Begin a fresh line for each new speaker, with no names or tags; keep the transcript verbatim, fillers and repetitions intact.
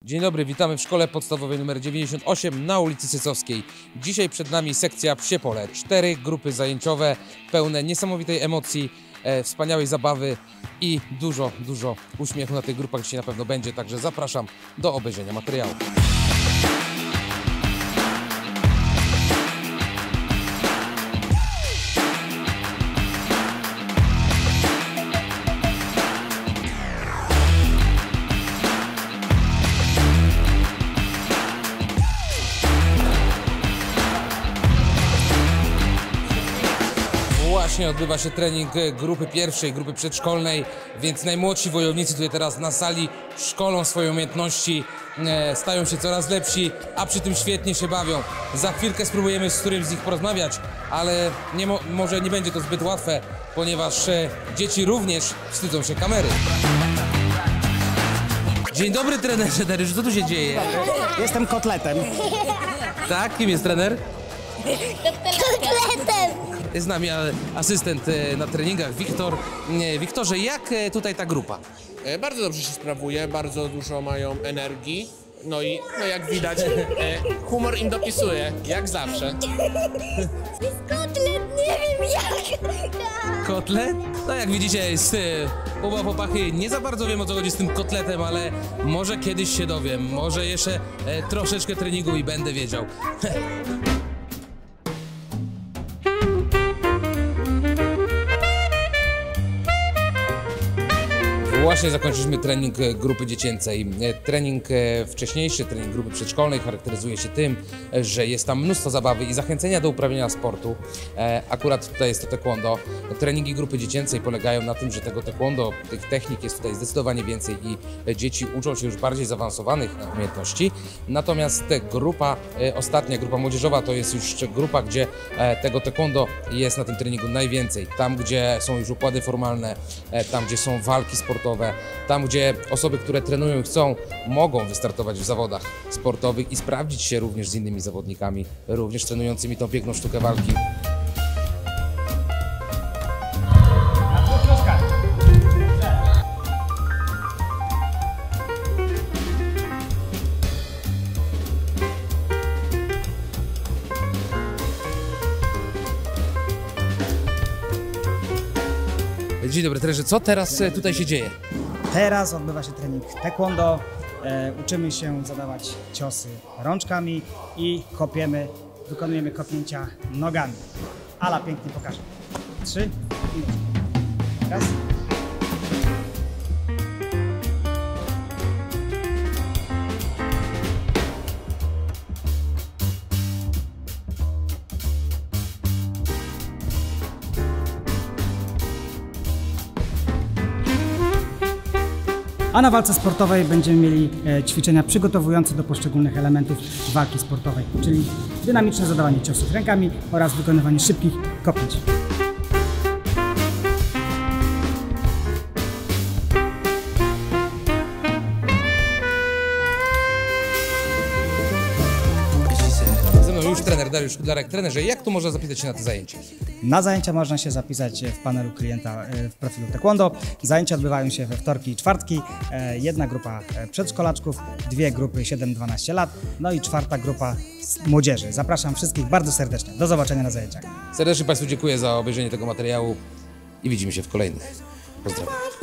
Dzień dobry, witamy w szkole podstawowej nr dziewięćdziesiąt osiem na ulicy Sycowskiej. Dzisiaj przed nami sekcja Psie Pole. Cztery grupy zajęciowe, pełne niesamowitej emocji, e, wspaniałej zabawy i dużo, dużo uśmiechu na tych grupach dzisiaj na pewno będzie. Także zapraszam do obejrzenia materiału. Właśnie odbywa się trening grupy pierwszej, grupy przedszkolnej, więc najmłodsi wojownicy tutaj teraz na sali szkolą swoje umiejętności, e, stają się coraz lepsi, a przy tym świetnie się bawią. Za chwilkę spróbujemy z którymś z nich porozmawiać, ale nie mo może nie będzie to zbyt łatwe, ponieważ e, dzieci również wstydzą się kamery. Dzień dobry, trenerze Dariusz, co tu się dzieje?
Jestem kotletem.
Tak? Kim jest trener?
Kotletem!
Jest z nami asystent na treningach, Wiktor. Wiktorze, jak tutaj ta grupa?
Bardzo dobrze się sprawuje, bardzo dużo mają energii. No i no jak widać, humor im dopisuje, jak zawsze.
Kotlet, nie wiem jak.
Kotlet? No jak widzicie, jest uba popachy. Nie za bardzo wiem, o co chodzi z tym kotletem, ale może kiedyś się dowiem. Może jeszcze troszeczkę treningu i będę wiedział. Właśnie zakończyliśmy trening grupy dziecięcej. Trening wcześniejszy, trening grupy przedszkolnej charakteryzuje się tym, że jest tam mnóstwo zabawy i zachęcenia do uprawiania sportu. Akurat tutaj jest to taekwondo. Treningi grupy dziecięcej polegają na tym, że tego taekwondo, tych technik jest tutaj zdecydowanie więcej i dzieci uczą się już bardziej zaawansowanych umiejętności. Natomiast grupa ostatnia, grupa młodzieżowa, to jest już grupa, gdzie tego taekwondo jest na tym treningu najwięcej. Tam, gdzie są już układy formalne, tam, gdzie są walki sportowe, tam, gdzie osoby, które trenują i chcą, mogą wystartować w zawodach sportowych i sprawdzić się również z innymi zawodnikami, również trenującymi tą piękną sztukę walki. Dzień dobry, trenerze, co teraz tutaj się dzieje?
Teraz odbywa się trening taekwondo. E, uczymy się zadawać ciosy rączkami i kopiemy, wykonujemy kopnięcia nogami. Ala pięknie pokaże. Trzy i raz. A na walce sportowej będziemy mieli ćwiczenia przygotowujące do poszczególnych elementów walki sportowej, czyli dynamiczne zadawanie ciosów rękami oraz wykonywanie szybkich kopnięć.
Ze mną już trener Dariusz Kudlarek. Trenerze, jak tu można zapisać się na te zajęcia?
Na zajęcia można się zapisać w panelu klienta w profilu taekwondo. Zajęcia odbywają się we wtorki i czwartki. Jedna grupa przedszkolaczków, dwie grupy siedem dwanaście lat, no i czwarta grupa młodzieży. Zapraszam wszystkich bardzo serdecznie. Do zobaczenia na zajęciach.
Serdecznie Państwu dziękuję za obejrzenie tego materiału i widzimy się w kolejnych. Pozdrawiam.